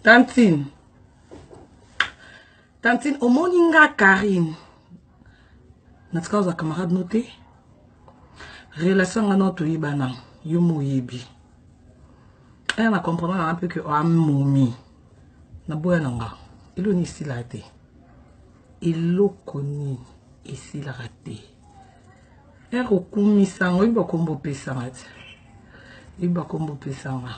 Tantine. Tantine, au moninga Karine. Natika oza camarade noté. Relation à notre ibana. Yomo yebi. Elle a compris un peu que moumi. Na boya nanga. Il est ici la té. Il lo koni ici la raté. Elle okumi sanga. Il va kombo pesanga. Il va kombo pesanga.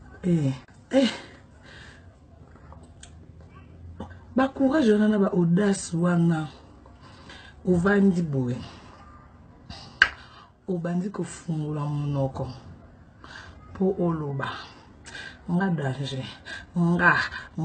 Ba courage na ba audace wana. Ovandi boye. Obandi ko fungula monoko. Po oloba. Nga danger. Nga.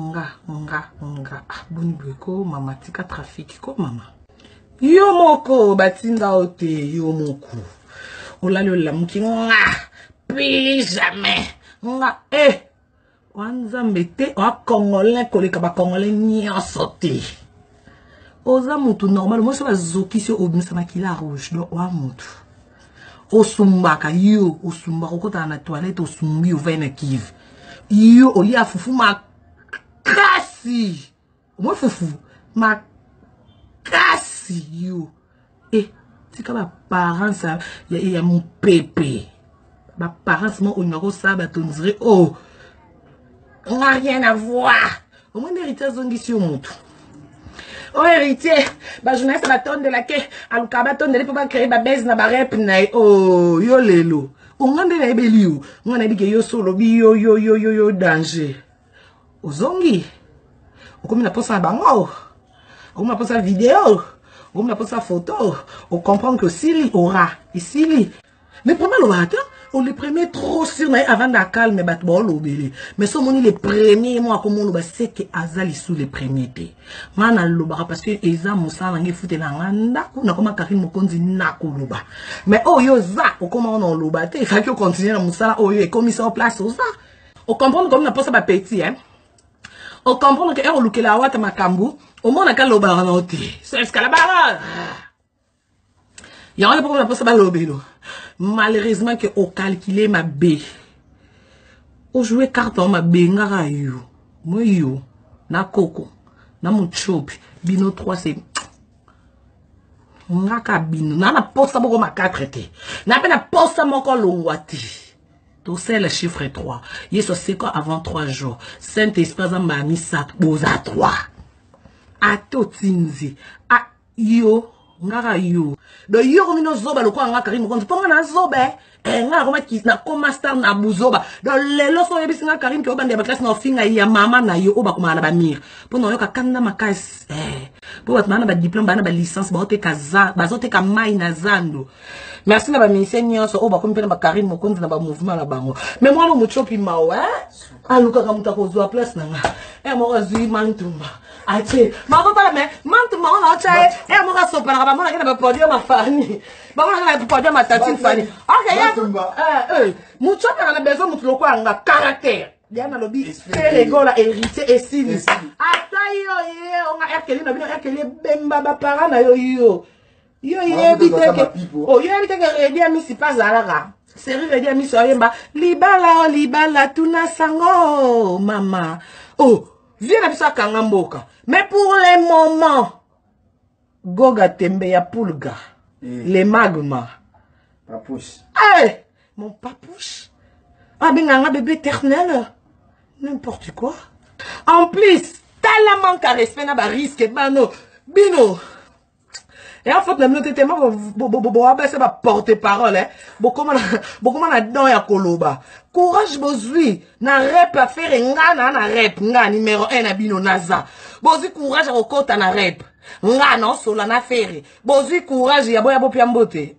Boni boye ko mama tika trafic ko mama. Yo moko batinda ote yo moko. Olali olamuki nga. Plus jamais. Nga wanzambe te wa congolais koleka ba congolais nyonso te. Oza mutu normal moi ça zoki sur obimisa makila rouge do wa mutu. Osumbaka yo osumbaka kota na toilette osumbi ovena kiv. Yo oli afufu makasi. Moi fufu makasi yo. Tika ba parents ya mon pépé. Ba parents mo onako sa ba tonzire on n'a rien à voir. Au moins l'héritier zongi sur mutu. Oh héritier, ba journaliste ba tonne de la ke, aluka ba tonne de pour ba créer ba base na ba rep na yo lelo. On ngande na ebeli yo. On a dit que yo solo bi yo danger. Ozongi. On comme na posa bango. On na posa vidéo. On na posa photo. On comprend que Sili aura ici. Mais pour moi le on les premiers trop sur avant de calme bat bolo belé mais ce moni les premiers mois comme on c'est que azali sous les premiers té mana loba parce que eza musala ngi fute na nganda kuna koma Karine Mokonzi na koloba mais yo za o comment on loba té il faut que continuer na musala yo et comme ça en place ça on comprendre comme na posa ba petit on comprendre que on lukela wata makambu au moins na kaloba na oté c'est escalabara ya on pas posa ba lobelo. Malheureusement que au calculé ma B. Au jouer carton ma B ngara yo. Moi yo na koko na muchopi bino 3 c'est ngaka bino na posta boko ma 4 té. Na pena posta moko longwati. Tout c'est le chiffre 3. Yeso c'est quoi avant 3 jours. Saint-Esprit za ma misa boza 3. Atotinzi. Yo ngara yo do yo mino zoba lo kwa nga Karine Mokonzi ponga na zoba nga koma ki na koma star na buzoba do lelo so yebisi nga Karine ke obande ba classe na ofinga ya mama na yo oba kuma na ba mir pono yo ka kanda makas po wat mana ba diplôme ba na ba licence ba ote kaza ba zote ka mai na zando merci na ba ministère nyonso oba komi pena ba Karine Mokonzi na ba mouvement na bango mais moi mo chopi mawo aluka ka muta ko zo place na nga mo azui mantumba ache mama pala me mantumba on ache mo ka sopa na ba mona kena ba podium ma fani ba mona kena ba podium ma tatine fani okay ya mucho na besoin mutu loko anga caractère diana lobi Pérégola héritier et signe ata yo on a erkeli na bino erkeli bemba ba para na yo biteke yo biteke redia mi si pas alara seri redia mi so yemba libala tuna sango mama viens na biso kanga mboka mais pour les moments goga tembe ya pulga les magma papouche mon papouche binganga bébé éternel n'importe quoi en plus tellement manque à respect na ba risque bano bino et en fait la minute tellement c'est ba porter parole beaucoup na don ya koloba courage bozui na rep à faire ngana na rep nga numéro 1 na bino naza bozui courage à kota na rep nga non sola na faire bozui courage ya boya bopia mbote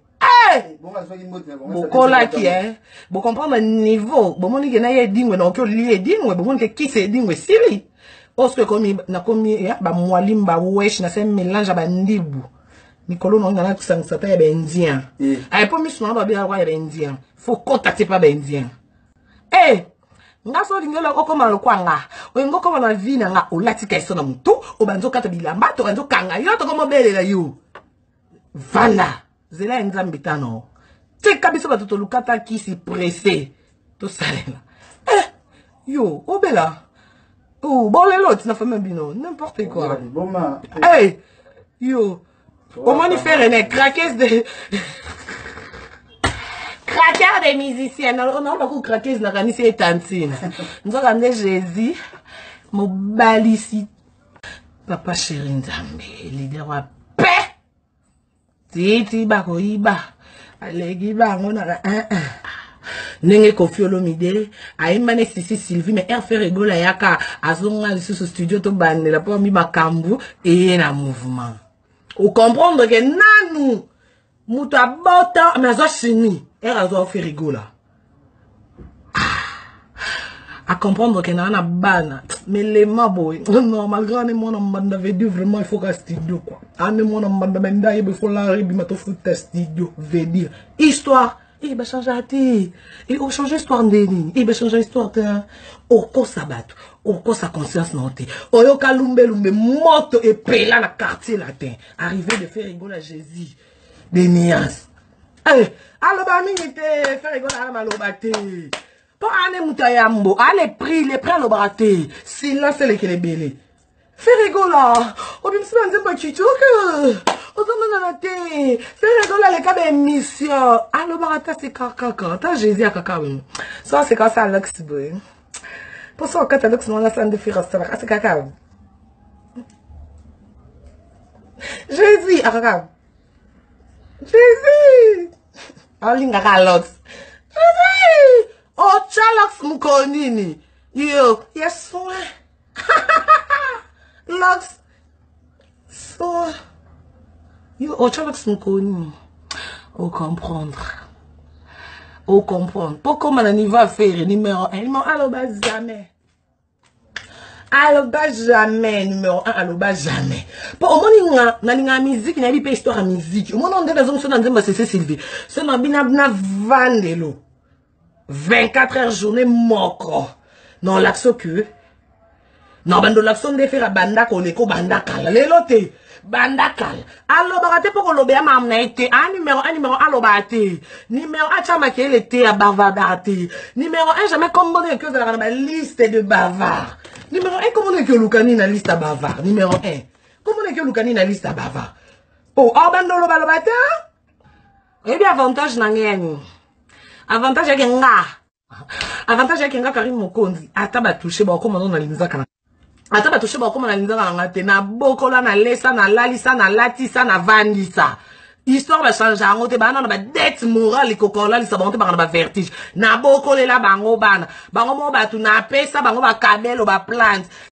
bokola ki bo comprendre niveau bo moni ke na ye dingwe na okyo li dingwe bo moni ke kise dingwe sili oske komi na komi ba mwalim ba wesh na se mélange ba ndibu Nicolo non ngana kusangisa ta ya ba indien ay po mi suna ba bia kwa ya ba indien faut contacter pa ba indien nga so lingelo okoma lokwanga oyengo koma na vie na nga olati kaiso na mutu obanzo kata bilamba to kanzo kanga yo to komo belela yo vanda zela nzambe tano tika biso batuto lukata kisi pressé to salela yo obela Oh, bon, les lots, n'a fait même bino. N'importe quoi. Hey! Yo! Au moins, il fait René, craquer de. Craqueur des musiciens. On a beaucoup craqué, on a gagné ces tantines. Nous avons ramené Jésus. Mon balici. Papa chéri Nzambe. Leader wa paix. Titi bako iba. Alegi ba ngona la Nenge Koffi Olomide. Aimane Sisi Sylvie. Mais elle fait rigoler yaka. Azonga lisusu studio to bande. La pour mi makambu. Et na mouvement. Ou comprendre que nanou. Mouta bota. Mais azo chini. Elle a fait rigoler. À comprendre qu'il y a un ban. Mais les maboy, non, malgré que mon on avait dit vraiment, il faut qu'un studio, quoi. Mon on il faut l'arriver, il faut foutre studio, veut dire. Histoire, il va changer la tête. Il va changer l'histoire de Denis. Il va changer l'histoire de. Au quoi ça bat, au quoi sa conscience n'entend. Au yo kalumbe lumbe, moto et pela la quartier latin. Arrivé de faire rigoler à Jésus. Des nuances. Eh, allo bami était faire rigoler à malobate. Pour aller moutayambo, allez pris les prix à l'obraté. Si là c'est les qui les bélés. Fais rigoler. On me dit pas tu que. On s'en a noté. Fais rigoler les cas d'émission. À l'obraté c'est caca. T'as Jésus à caca. Ça c'est quand ça Alex boy. Pour ça quand Alex non la scène de faire ça c'est caca. Jésus à caca. Jésus. Alinga Carlos. Jésus. Oh, Chalox Mukonini. Yo, yes, soin. Lox. So. Yo, oh, Chalox Mukonini. Oh, comprendre. Oh, comprendre. Pourquoi on y va faire numéro 1? Numéro 1, allo, bas jamais. Allo, bas jamais. Numéro 1, allo, bas jamais. Pour au moins, on a une musique, on a une histoire à musique. Au moins, on a des raisons, on a c'est Sylvie. C'est un binabna vandelo. 24 heures journée moko. Non, l'action que. Non, bando l'action de faire à banda koleko banda kala. Les lotés. Banda kala. Allo barate pour kolobe à mamna été. Un numéro allo barate. Numéro 1, chama qui était à bavardate. Numéro 1, jamais comment on est que dans la liste de bavards. Numéro 1, comment on est que Lukani na liste à bavard. Numéro 1. Comment on est que Lukani na liste à bavard. Oh, bando lo balobate. Eh bien, avantage n'a rien. Avantage yake nga. Avantage yake nga Karim Mokonzi. Ata ba toucher ba ko na linza kana. Ata ba toucher ba ko na linza kana ngate na bokola na lesa na lalisa na latisa na vandisa. Histoire va changer ngote ba na ba dette morale kokola lisa ba ba vertige. Na bokolela bango bana. Bango mo ba tu na pesa bango ba kabelo ba plante.